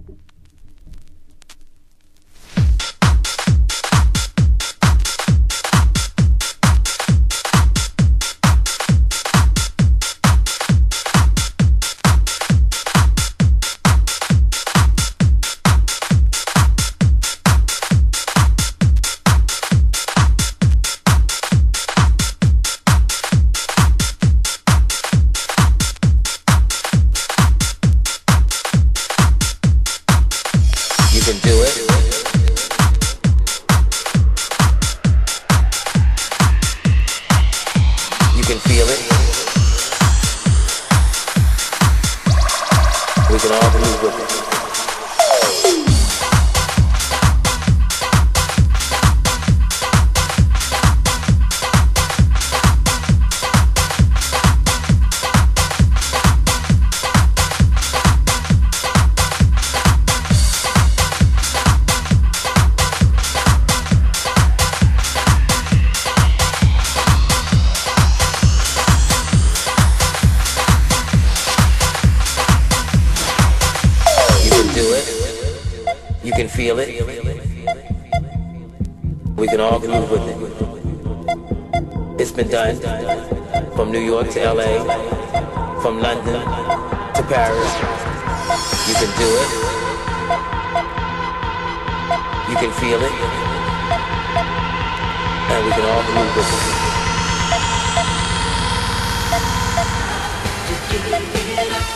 Feel it. We can all groove with it. It's been done from New York to LA, from London to Paris. You can do it. You can feel it. And we can all groove with it.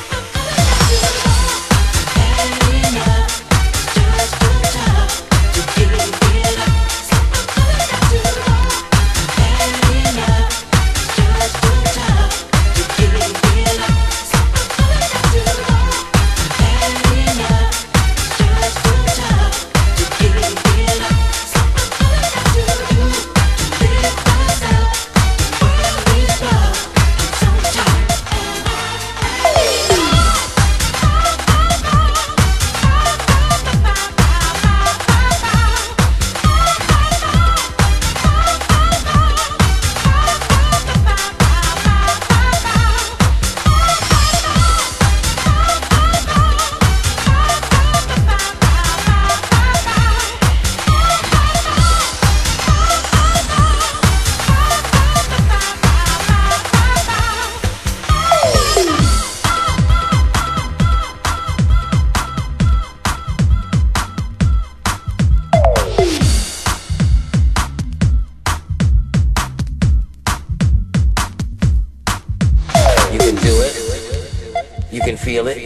You can feel it.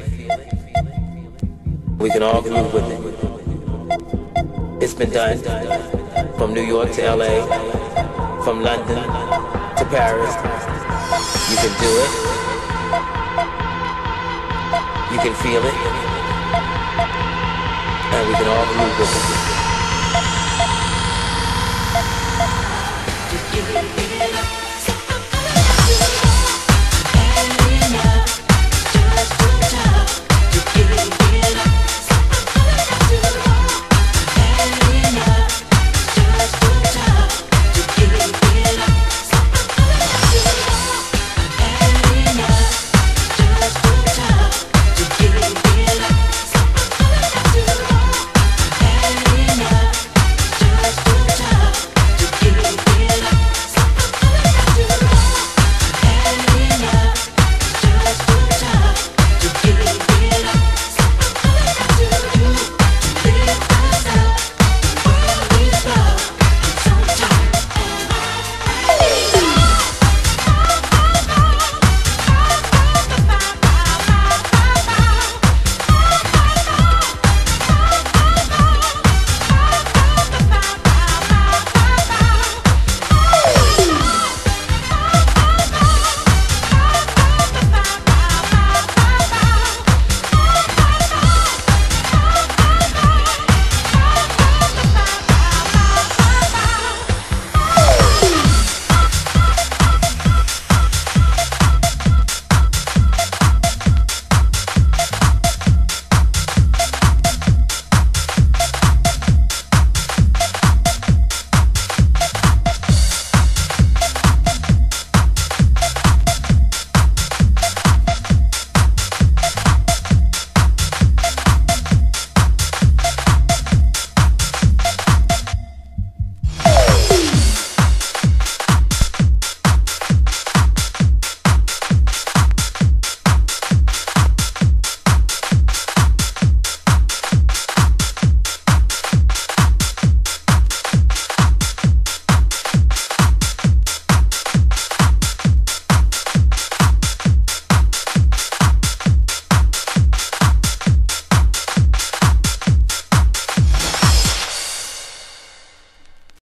We can all groove with it. It's been done from New York to LA, from London to Paris. You can do it. You can feel it. And we can all groove with it.